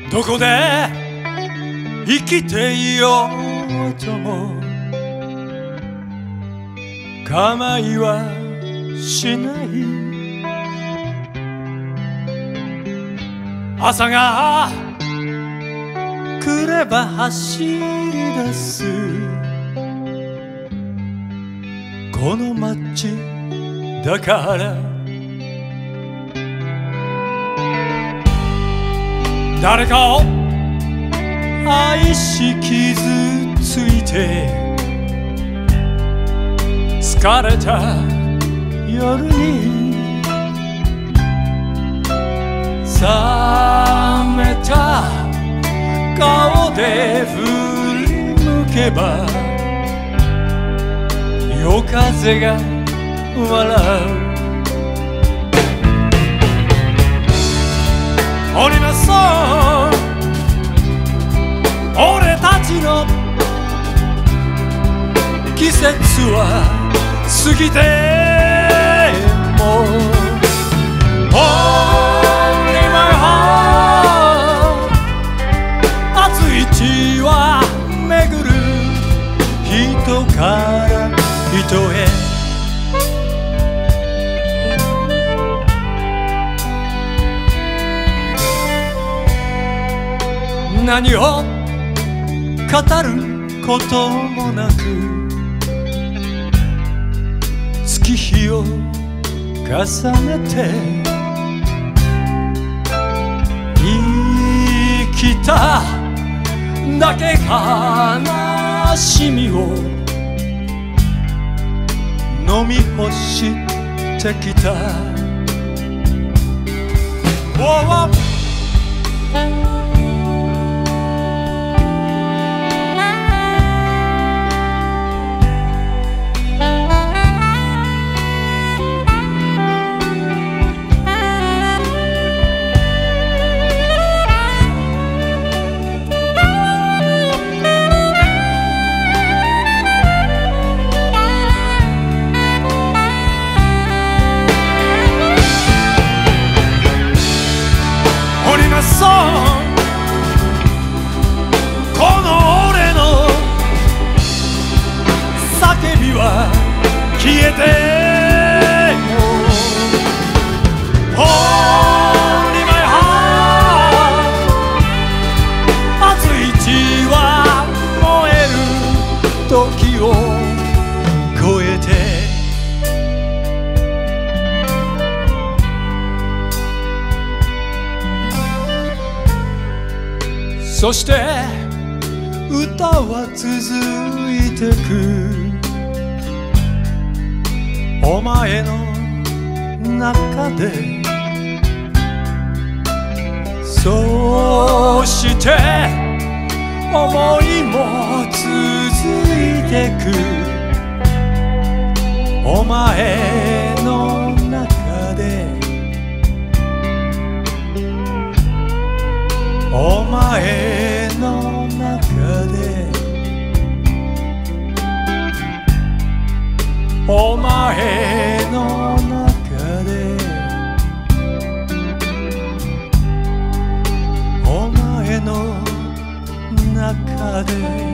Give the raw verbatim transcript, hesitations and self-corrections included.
どこで生きていようとも構いはしない。朝が来れば走り出すこの街だから。誰かを愛し傷ついて疲れた夜に冷めた顔で振り向けば夜風が笑う。降ります俺たちの季節は過ぎても Only my heart 熱い血は巡る人から人へ。何を語ることもなく月日を重ねて生きただけ悲しみを飲み干してきた。oh, oh. この俺の叫びは消えても Only my heart 熱い血は燃える時を超えて。そして歌は続いてくお前の中で。そして思いも続いてくお前の中で。お前の中でお前の中でお前の中で